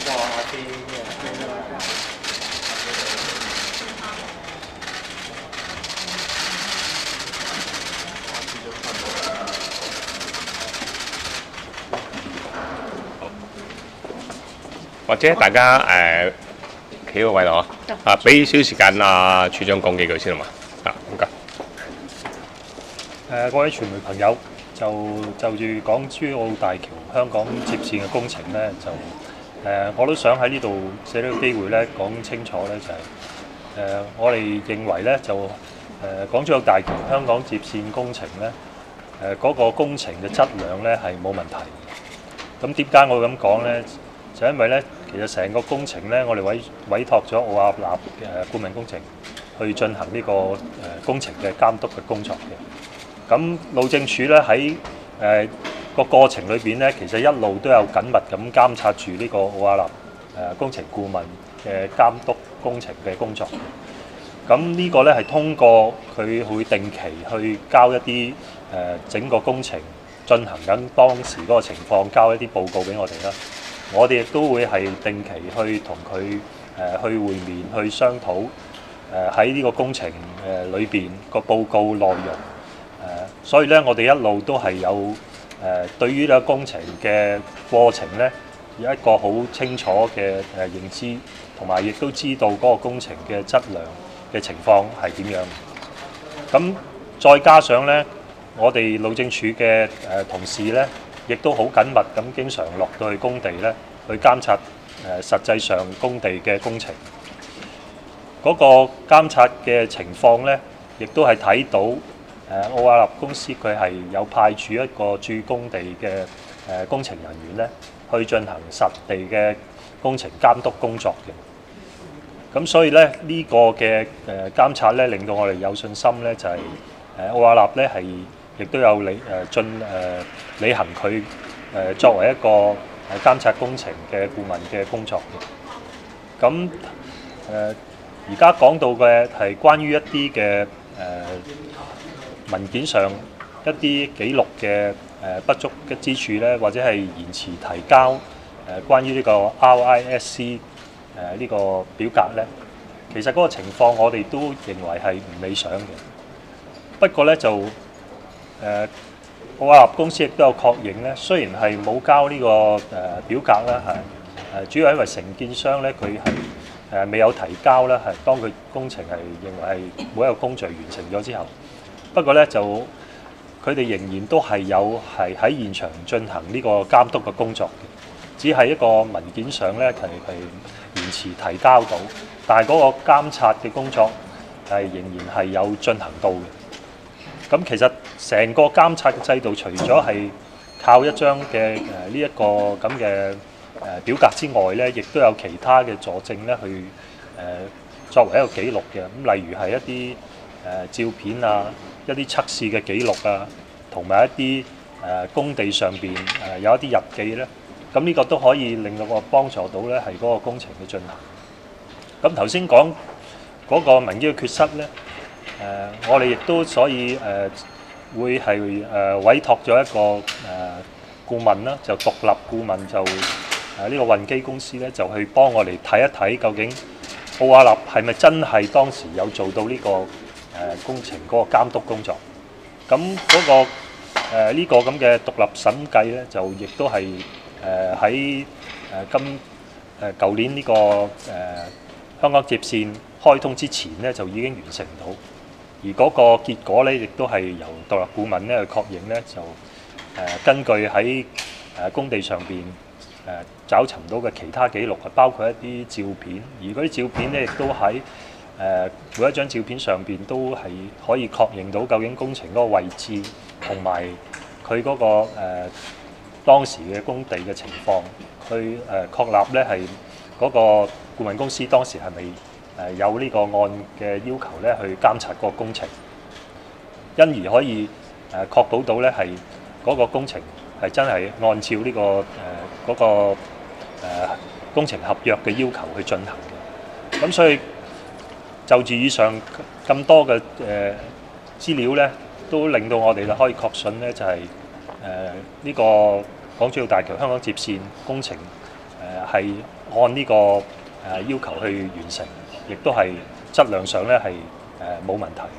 或者大家企個位度啊，俾少時間啊處長講幾句先好嘛？唔該。 各位傳媒朋友，就住港珠澳大橋香港接線嘅工程咧，我都想喺呢度借呢個機會咧講清楚咧，我哋認為咧港珠澳大橋香港接線工程咧，嗰個工程嘅質量咧係冇問題。咁點解我咁講咧？就因為咧，其實成個工程咧，我哋委託咗奧亞納顧問工程去進行呢個工程嘅監督嘅工作嘅。咁路政署咧喺個過程裏邊咧，其實一路都有緊密咁監察住呢個奧亞納工程顧問嘅監督工程嘅工作。咁呢個咧係通過佢會定期去交一啲整個工程進行緊當時嗰個情況，交一啲報告俾我哋啦。我哋亦都會係定期去同佢去會面，去商討喺呢個工程裏邊個報告內容。所以咧，我哋一路都係有對於呢個工程嘅過程咧有一個好清楚嘅認知，同埋亦都知道嗰個工程嘅質量嘅情況係點樣。咁再加上咧，我哋路政署嘅同事咧，亦都好緊密咁，經常落到去工地咧，去監察實際上工地嘅工程。嗰個監察嘅情況咧，亦都係睇到奧亞納公司佢係有派駐一個駐工地嘅工程人員咧，去進行實地嘅工程監督工作嘅。咁所以咧，呢個嘅監察咧，令到我哋有信心咧，就係奧亞納咧係亦都有履行佢作為一個監察工程嘅顧問嘅工作嘅。咁而家講到嘅係關於一啲嘅文件上一啲記錄嘅不足嘅之處咧，或者係延遲提交關於呢個 RISC 呢個表格咧，其實嗰個情況我哋都認為係唔理想嘅。不過咧就奧亞納公司亦都有確認咧，雖然係冇交呢個表格啦，主要係因為承建商咧佢係未有提交啦，係當佢工程係認為係每一個工序完成咗之後。不過咧就佢哋仍然都係有係喺現場進行呢個監督嘅工作嘅，只係一個文件上咧係延遲提交到，但係嗰個監察嘅工作係仍然係有進行到嘅。咁其實成個監察嘅制度，除咗係靠一張嘅呢一個咁嘅表格之外咧，亦都有其他嘅佐證咧去作為一個記錄嘅。咁例如係一啲照片啊，一啲測試嘅記錄啊，同埋一啲工地上邊有一啲日記咧。咁呢個都可以令到我幫助到咧，係嗰個工程嘅進行。咁頭先講嗰個文件嘅缺失咧。我哋亦都所以會係委託咗一個顧問啦，就獨立顧問就呢個運機公司咧，就去幫我哋睇一睇究竟奧亞納係咪真係當時有做到呢個工程嗰個監督工作。咁嗰個呢個咁嘅獨立審計咧，就亦都係喺舊年呢個香港接線開通之前咧，就已經完成到。而嗰個結果咧，亦都係由獨立顧問咧去確認咧，就根據喺工地上邊找尋到嘅其他記錄，包括一啲照片，而嗰啲照片咧，亦都喺每一張照片上邊都係可以確認到究竟工程嗰個位置同埋佢嗰個當時嘅工地嘅情況，去確立咧係嗰個顧問公司當時係咪有呢個按嘅要求咧，去監察個工程，因而可以確保到咧係嗰個工程係真係按照呢個嗰個工程合約嘅要求去進行嘅。咁所以就住以上咁多嘅資料咧，都令到我哋可以確信咧，就係呢個港珠澳大橋香港接線工程係按呢個要求去完成，亦都係質量上咧係冇問題嘅。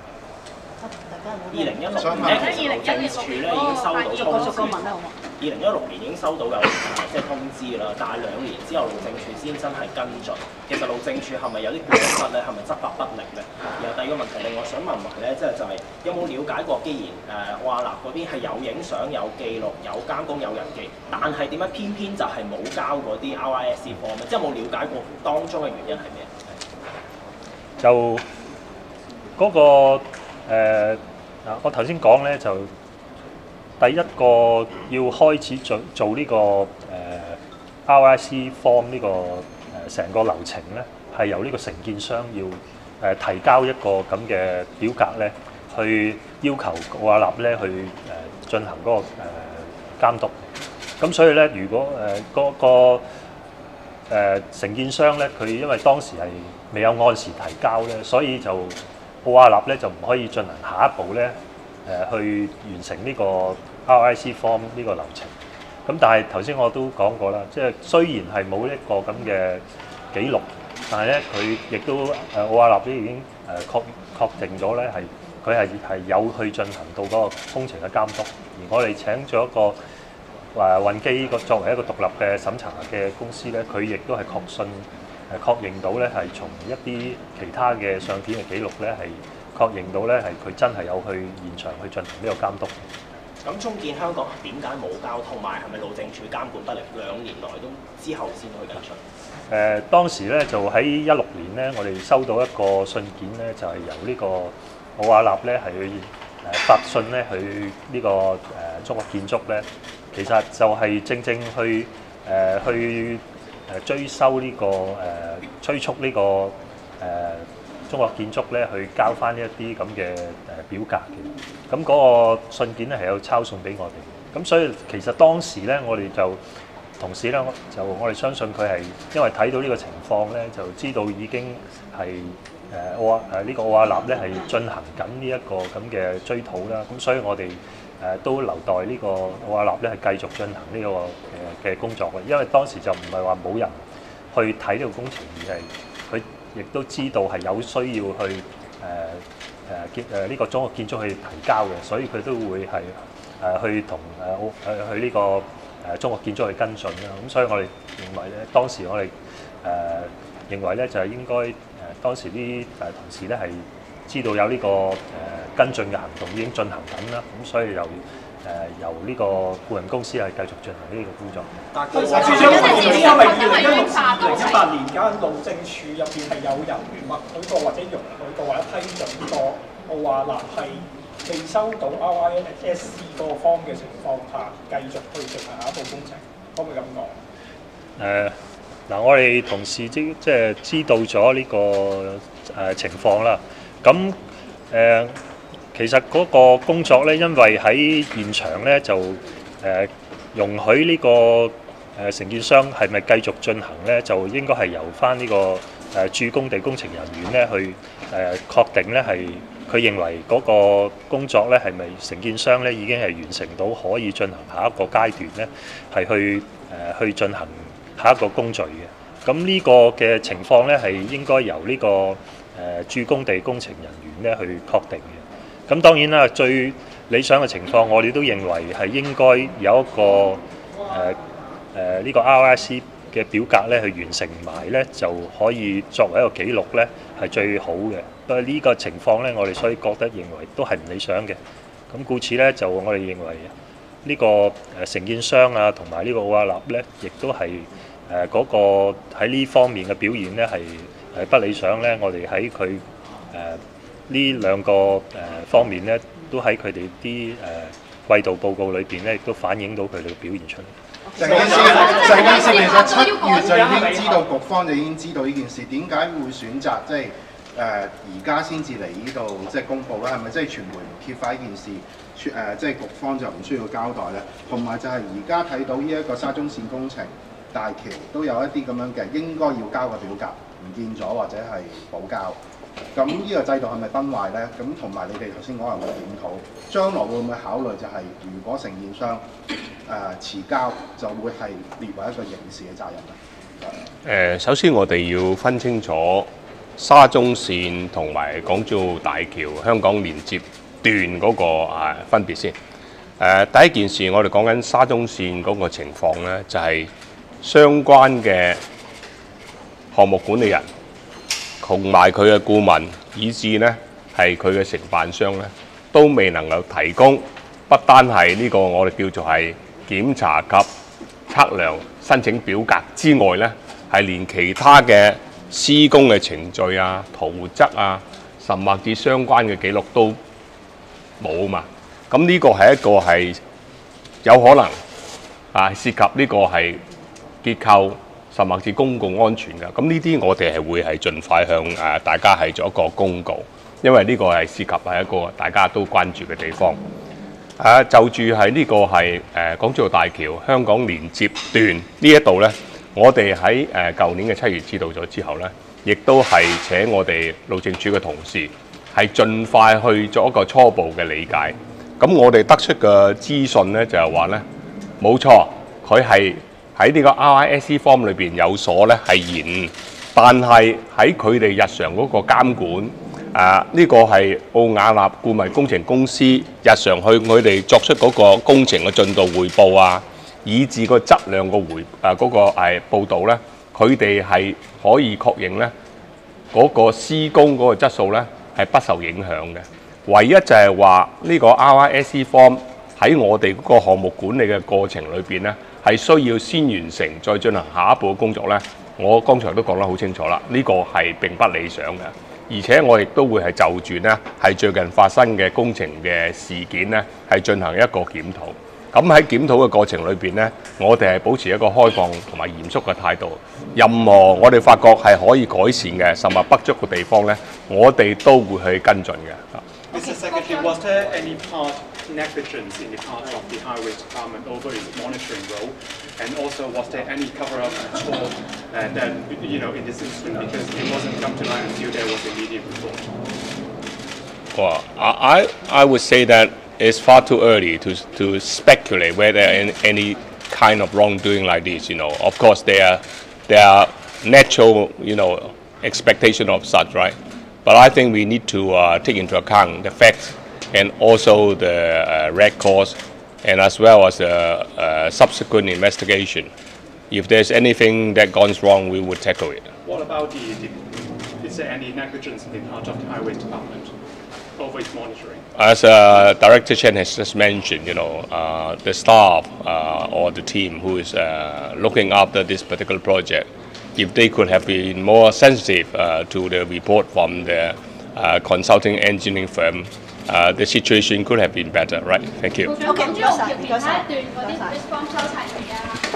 2016年咧，路政署咧已經收到通知。2016年已經收到有即係通知啦，但係2年之後路政署先真係跟進。其實路政署係咪有啲過失咧？係咪執法不力咧？然後第二個問題，另外想問埋咧，即係有冇了解過？既然奧亞納嗰邊係有影相、有記錄、有監工、有日記，但係點解偏偏就係冇交嗰啲 RISC form 咧？即係有冇了解過當中嘅原因係咩？ 就嗰個我頭先講咧，就第一個要開始做呢個RISC form 呢個成個流程咧，係由呢個承建商要提交一個咁嘅表格咧，去要求奧亞納咧去進行嗰個監督。咁所以咧，如果嗰個承建商咧，佢因為當時係未有按時提交咧，所以就奧亞納咧就唔可以進行下一步咧去完成呢個 RISC form 呢個流程。咁但係頭先我都講過啦，即係雖然係冇一個咁嘅記錄，但係咧佢亦都奧亞納咧已經確定咗咧佢係有去進行到嗰個工程嘅監督，而我哋請咗一個運機作為一個獨立嘅審查嘅公司咧，佢亦都係確認到咧係從一啲其他嘅相片嘅記錄咧係確認到咧係佢真係有去現場去進行呢個監督。 咁中建香港點解冇交，同埋係咪路政署監管不力？2年內都之後先去跟進。 當時咧就喺16年咧，我哋收到一個信件咧，就係由呢個奧亞納咧係去發信咧去呢個中國建築咧，其實就係正去追收呢個催促呢個中國建築咧去交翻呢一啲咁嘅表格嘅。咁嗰個信件咧係有抄送俾我哋。咁所以其實當時咧，我哋就同時咧，我哋相信佢係因為睇到呢個情況咧，就知道已經係呢個奧亞納咧係進行緊呢一個咁嘅追討啦。咁所以我哋都留待呢個奧亞納咧係繼續進行呢個嘅工作嘅。因為當時就唔係話冇人去睇呢個工程，而係佢亦都知道係有需要去呢個中國建築去提交嘅，所以佢都會係去同去呢個中國建築去跟進啦。咁所以我哋認為咧，當時我哋認為咧就係應該當時啲同事咧係知道有呢個跟進嘅行動已經進行緊啦。咁所以由呢個顧問公司係繼續進行呢個工作。 但係處長，因為2016-2018年間路政署入邊係有人默許過或者容許過或者批准過奧亞納係未收到 RISC 嗰個方嘅情況下，繼續去進行下一步工程，可唔可以咁講？ 嗱，我哋同事即係知道咗呢個情況啦。咁其實嗰個工作咧，因為喺現場咧就容許呢個承建商係咪繼續進行咧，就應該係由翻呢個駐工地工程人員咧去確定咧係佢認為嗰個工作咧係咪承建商咧已經係完成到可以進行下一個階段咧，係去進行下一個工序嘅。咁呢個嘅情況咧係應該由呢個駐工地工程人員咧去確定嘅。咁當然啦，最理想嘅情況，我哋都認為係應該有一個呢個 RISC 嘅表格咧去完成埋咧，就可以作為一個記錄咧係最好嘅。不過呢個情況咧，我哋所以覺得認為都係唔理想嘅。咁故此咧，就我哋認為呢個承建商啊，同埋呢個奧亞納咧，亦都係嗰個喺呢方面嘅表現咧係不理想咧。我哋喺佢呢兩個方面咧，都喺佢哋啲季度報告裏邊咧，亦都反映到佢哋嘅表現出嚟。 成件事其實7月就已經知道，局方就已經知道呢件事，點解會選擇即係而家先至嚟呢度即係公佈咧？係咪即係傳媒唔揭發呢件事，即係局方就唔需要交代咧？同埋就係而家睇到呢一個沙中線工程大橋都有一啲咁樣嘅應該要交嘅表格唔見咗或者係補交。咁呢個制度係咪崩壞咧？咁同埋你哋頭先講有冇檢討，將來會唔會考慮就係如果承建商遲交，就會係列為一個刑事嘅責任咧？ 首先我哋要分清楚沙中線同埋港珠澳大橋香港連接段嗰個分別先。第一件事我哋講緊沙中線嗰個情況呢，就係相關嘅項目管理人同埋佢嘅顧問，以至呢係佢嘅承辦商呢，都未能夠提供，不單係呢個我哋叫做係檢查及測量申請表格之外呢，係連其他嘅施工嘅程序啊、圖則啊，甚至相關嘅記錄都冇嘛。咁呢個係一個係有可能涉及呢個係結構，甚至公共安全嘅。咁呢啲我哋係會係盡快向大家係做一個公告，因為呢個係涉及係一個大家都關注嘅地方。就住係呢個係港珠澳大橋香港連接段呢一度呢，我哋喺舊年嘅7月知道咗之後呢，亦都係請我哋路政署嘅同事係盡快去做一個初步嘅理解。咁我哋得出嘅資訊呢，就係話呢，冇錯，佢係喺呢個 RISC form 裏邊有所呢係延誤，但係喺佢哋日常嗰個監管。呢個係奧雅納顧問工程公司日常去佢哋作出嗰個工程嘅進度匯報啊，以至個質量個嗰個報導呢，佢哋係可以確認呢嗰個施工嗰個質素呢係不受影響嘅。唯一就係話呢個 RISC form 喺我哋嗰個項目管理嘅過程裏邊呢，係需要先完成再進行下一步嘅工作呢。我剛才都講得好清楚啦，呢個係並不理想嘅。而且我亦都會係就住呢係最近發生嘅工程嘅事件呢係進行一個檢討。咁喺檢討嘅過程裏邊呢，我哋係保持一個開放同埋嚴肅嘅態度。任何我哋發覺係可以改善嘅，甚至不足嘅地方呢，我哋都會去跟進嘅。 Mr. Secretary, was there any part negligence in the part of the Highways Department over its monitoring role, and also was there any cover-up at all that in this incident because it wasn't come to light until there was a media report? Well, I would say that it's far too early to speculate whether any kind of wrongdoing like this. Of course there are natural expectation of such, right? But I think we need to take into account the facts and also the records, and as well as the subsequent investigation. If there's anything that goes wrong, we would tackle it. What about is there any negligence in the part of the Highways Department over its monitoring? As Director Chen has just mentioned, the staff or the team who is looking after this particular project, if they could have been more sensitive to the report from the consulting engineering firm, the situation could have been better, right? Thank you. 局長，港珠澳橋其他段嗰啲 response 收齊未啊？